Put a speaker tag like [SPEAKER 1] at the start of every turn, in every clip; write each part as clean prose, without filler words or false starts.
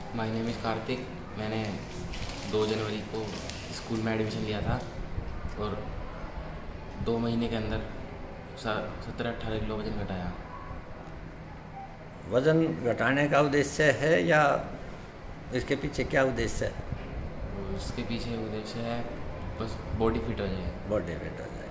[SPEAKER 1] My name is Kartik. मैंने 2 जनवरी को school में एडमिशन लिया था और 2 महीने के अंदर 17-18 किलो वज़न घटाया।
[SPEAKER 2] वज़न घटाने का उद्देश्य है या इसके पीछे क्या उद्देश्य है?
[SPEAKER 1] और उसके पीछे उद्देश्य है बस बॉडी फिट हो जाए।
[SPEAKER 2] बॉडी फिट हो जाए।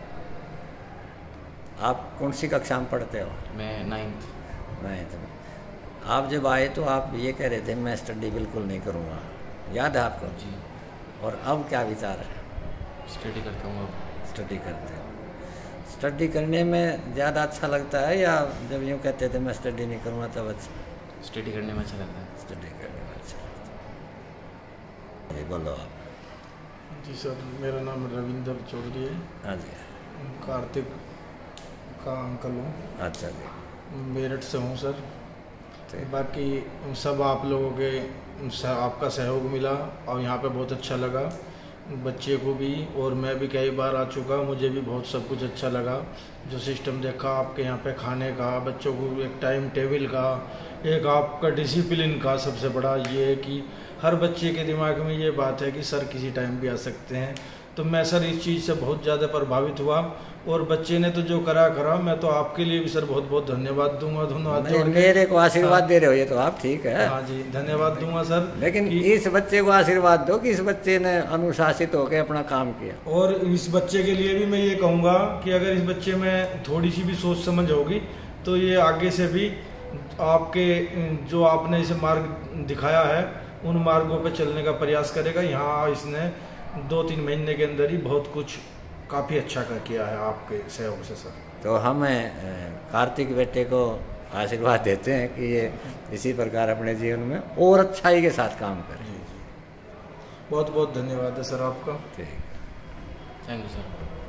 [SPEAKER 2] आप कौन सी कक्षा में पढ़ते हो?
[SPEAKER 1] मैं 9th।
[SPEAKER 2] 9th में। आप जब आए तो आप ये कह रहे थे मैं स्टडी बिल्कुल नहीं करूँगा, याद है आपको?
[SPEAKER 1] जी।
[SPEAKER 2] और अब क्या विचार है?
[SPEAKER 1] स्टडी करता हूँ अब।
[SPEAKER 2] स्टडी करते हो। स्टडी करने में ज़्यादा अच्छा लगता है या जब यूँ कहते थे मैं स्टडी नहीं करूँगा तब अच्छा?
[SPEAKER 1] स्टडी करने में अच्छा लगता है।
[SPEAKER 2] स्टडी करने में अच्छा लगता है। ये बोलो आप।
[SPEAKER 3] जी सर, मेरा नाम रविंदर चौधरी है।
[SPEAKER 2] हाँ जी।
[SPEAKER 3] कार्तिक का अंकल हूँ।
[SPEAKER 2] अच्छा जी।
[SPEAKER 3] मेरठ से हूँ सर।
[SPEAKER 2] ठीक।
[SPEAKER 3] बाकी सब आप लोगों के आपका सहयोग मिला और यहाँ पे बहुत अच्छा लगा बच्चे को भी, और मैं भी कई बार आ चुका, मुझे भी बहुत सब कुछ अच्छा लगा। जो सिस्टम देखा आपके यहाँ पे खाने का, बच्चों को एक टाइम टेबल का, एक आपका डिसिप्लिन का, सबसे बड़ा ये है कि हर बच्चे के दिमाग में ये बात है कि सर किसी टाइम भी आ सकते हैं। तो मैं सर इस चीज़ से बहुत ज़्यादा प्रभावित हुआ, और बच्चे ने तो जो करा मैं तो आपके लिए भी सर बहुत बहुत धन्यवाद दूंगा। धन्यवाद जोड़ के
[SPEAKER 2] मेरे को आशीर्वाद दे रहे हो ये तो आप ठीक है।
[SPEAKER 3] हाँ जी, धन्यवाद दूंगा सर।
[SPEAKER 2] लेकिन इस बच्चे को आशीर्वाद दो कि इस बच्चे ने अनुशासित होकर अपना काम किया।
[SPEAKER 3] और इस बच्चे के लिए भी मैं ये कहूँगा कि अगर इस बच्चे में थोड़ी सी भी सोच समझ होगी तो ये आगे से भी आपके जो आपने इसे मार्ग दिखाया है उन मार्गों पर चलने का प्रयास करेगा। यहाँ इसने 2-3 महीने के अंदर ही बहुत कुछ काफ़ी अच्छा किया है आपके सहयोग से सर।
[SPEAKER 2] तो हम कार्तिक बेटे को आशीर्वाद देते हैं कि ये इसी प्रकार अपने जीवन में और अच्छाई के साथ काम करें।
[SPEAKER 3] जी जी, बहुत बहुत धन्यवाद है सर आपका।
[SPEAKER 2] ठीक।
[SPEAKER 1] Thank you sir.